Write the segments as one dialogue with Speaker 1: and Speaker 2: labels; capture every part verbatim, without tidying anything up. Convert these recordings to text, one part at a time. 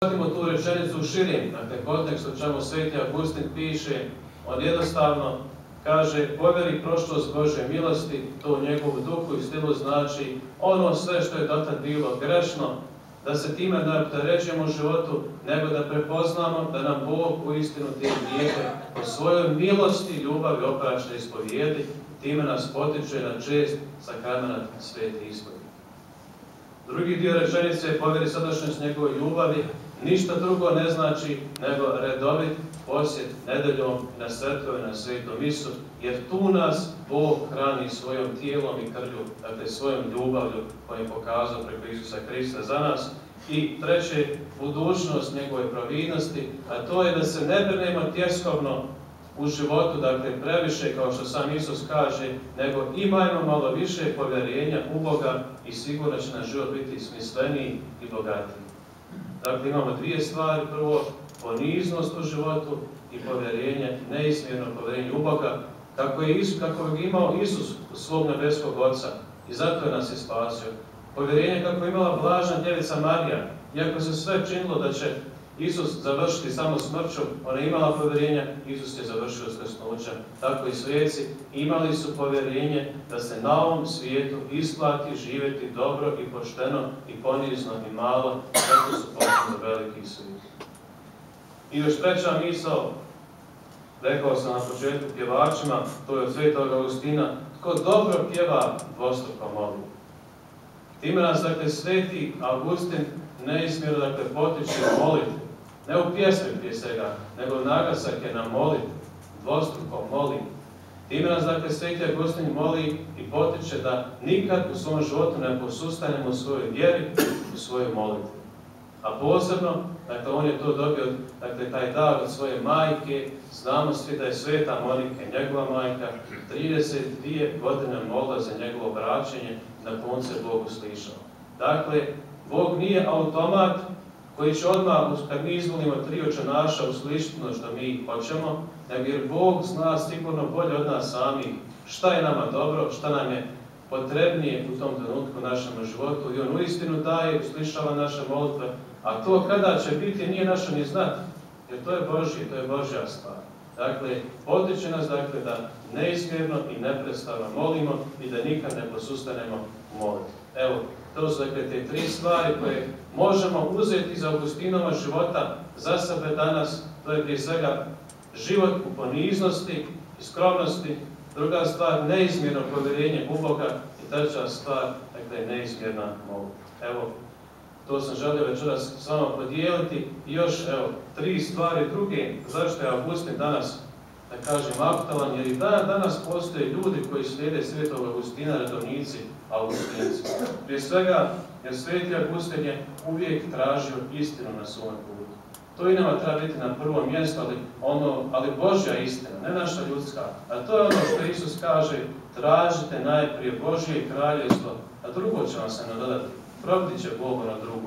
Speaker 1: Shvatimo tu rečenicu u širim, dakle, kontekst o čemu Sveti Augustin piše, on jednostavno kaže, povjeri prošlost Božje milosti, to u njegovu duhu i stilu znači ono sve što je dotad bilo grešno, da se time ne opterećujemo u životu, nego da prepoznamo da nam Bog u istinu te grijehe po svojoj milosti i ljubavi oprašta i ispovijedi, time nas potiče na čest sakramenat svete ispovijedi. Drugi dio rečenice je povjeri sadašnjost njegove ljubavi, ništa drugo ne znači nego redovit posjet nedeljom na crkvu i na svetu misu, jer tu nas Bog hrani svojom tijelom i krvlju, dakle svojom ljubavlju koju je pokazao preko Isusa Krista za nas. I treće, budućnost njegove providnosti, a to je da se ne brinemo tjeskovno u životu, dakle previše, kao što sam Isus kaže, nego imajmo malo više povjerenja u Boga i sigurno će naš život biti smisleniji i bogatiji. Dakle, imamo dvije stvari. Prvo, poniznost u životu i povjerenje, neizmjerno povjerenje u Boga, kako je Isus, kako je imao Isus u svog nebeskog Oca i zato je nas je spasio. Povjerenje kako je imala blažna djevica Marija, iako se sve činilo da će Isus završiti samo smrću, ona je imala povjerenje, Isus je završio skrsnućem. Tako i sveci imali su povjerenje da se na ovom svijetu isplati živjeti dobro i pošteno i ponizno i malo, tako su postali veliki svijet. I još treća misao, rekao sam na početku pjevačima, to je od Svetog Augustina, tko dobro pjeva, dvostruko moli. Time nas, dakle, Sveti Augustin neizmjerno, dakle, potiče na molitvu. Ne u pjesmi prije svega, nego naglasak je na molitvu, dvostruko molim. Time nas, dakle, Sveti Augustin moli i potiče da nikad u svom životu ne posustanemo u svojoj vjeri, u svojoj molitvi. A posebno, dakle, on je to dobio, dakle, taj dar od svoje majke, znamo svi da je Sveta Monika, njegova majka, trideset dvije godine molila za njegovo vraćanje, na koncu je Bog uslišao. Dakle, Bog nije automat koji će odmah, kad mi izvolimo tri očenaša, uslišiti ono što mi hoćemo, nego jer Bog zna sigurno bolje od nas samih šta je nama dobro, šta nam je potrebnije u tom trenutku u našem životu i on uistinu daje, uslišava naše molitve, a to kada će biti nije naše ni znati, jer to je Božje, to je Božja stvar. Dakle, potiče nas, dakle, da neizmjerno i neprestano molimo i da nikad ne posustanemo u molitvi. Evo, to su, dakle, te tri stvari koje možemo uzeti iz Augustinova života za sebe danas. To je prije svega život u poniznosti i skromnosti. Druga stvar, neizmjerno povjerenje u Boga. I treća stvar, dakle, neizmjerna molitva. Evo, to sam želio večeras s vama podijeliti. I još, evo, tri stvari druge. Zašto je Augustin danas, da kažem, aktualan? Jer i dan, danas postoje ljudi koji slijede Svetog Augustina, redovnici Augustinci. Prije svega, jer Sveti Augustin je uvijek tražio istinu na svom putu. To i nama treba biti na prvom mjestu, ali, ono, ali Božja istina, ne naša ljudska. A to je ono što Isus kaže, tražite najprije Božje kraljevstvo, a drugo će vam se nadodati. Probdit će Bogu na drugo.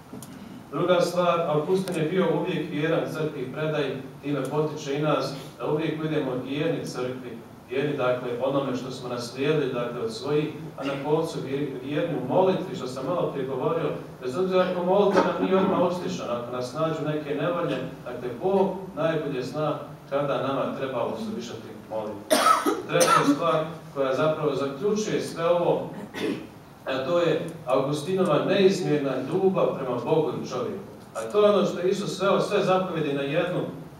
Speaker 1: Druga stvar, Augustin je bio uvijek vjeran crkvi i predaji, time potiče i nas da uvijek budemo vjerni crkvi, vjerni, dakle, onome što smo naslijedili, dakle, od svojih, a na koncu vjerni u molitvi, što sam malo prije govorio, bez obzira ako molitva nam nije odmah uslišana, ako nas nađu neke nevolje, dakle, Bog najbolje zna kada nama treba uslišati molitvu. Treća stvar koja zapravo zaključuje sve ovo, a to je Augustinova neizmjerna ljubav prema Bogu i čovjeku. A to je ono što je Isus sveo sve zapovjedi na jednu,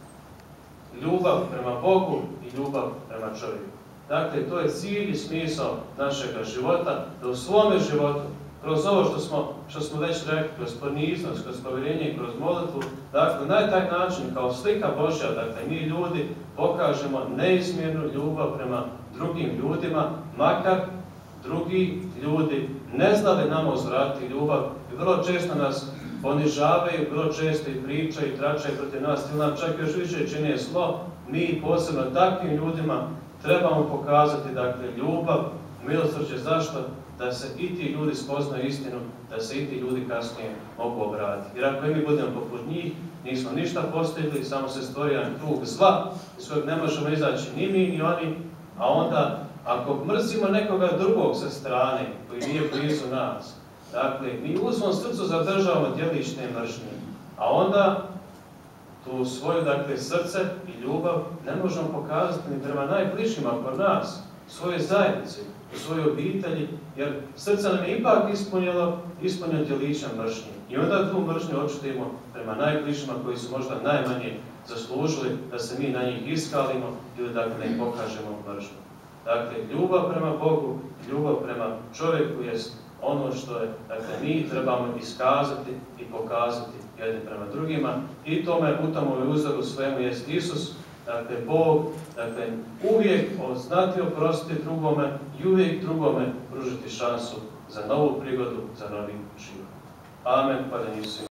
Speaker 1: ljubav prema Bogu i ljubav prema čovjeku. Dakle, to je cilj i smisao našega života, da u svome životu, kroz ovo što smo, što smo već rekli, kroz poniznost, kroz povjerenje i kroz molitvu, dakle, na taj način, kao slika Božja, dakle, mi ljudi pokažemo neizmjernu ljubav prema drugim ljudima, makar drugi ljudi ne znali nama uzvratiti ljubav i vrlo često nas ponižavaju, vrlo često i pričaju i tračaju protiv nas, ili nam čak još više čine zlo. Mi posebno takvim ljudima trebamo pokazati, dakle, ljubav, milosrđe. Zašto? Da se i ti ljudi spoznaju istinu, da se i ti ljudi kasnije mogu obratiti. Jer ako i mi budemo poput njih, nismo ništa postigli, samo se stvori jedan krug zla, iz kojeg ne možemo izaći ni mi, ni oni, a onda ako mrzimo nekoga drugog sa strane, koji nije blizu nas, dakle, mi u svom srcu zadržavamo djelišne mržnje. A onda tu svoju, dakle, srce i ljubav ne možemo pokazati ni prema najbližima oko nas, svoje zajednice, u svojoj obitelji, jer srce nam je ipak ispunjeno, ispunjeno djelićem mržnje. I onda tu mržnju očitimo prema najbližima koji su možda najmanje zaslužili da se mi na njih iskalimo ili dakle da im pokažemo mržnju. Dakle, ljubav prema Bogu, ljubav prema čovjeku jest ono što je, dakle, mi trebamo iskazati i pokazati jedni prema drugima. I tome, u tome uzoru svemu jest Isus, dakle, Bog, dakle, uvijek znati oprostiti drugome i uvijek drugome pružiti šansu za novu prigodu, za novi život. Amen, pa da nisu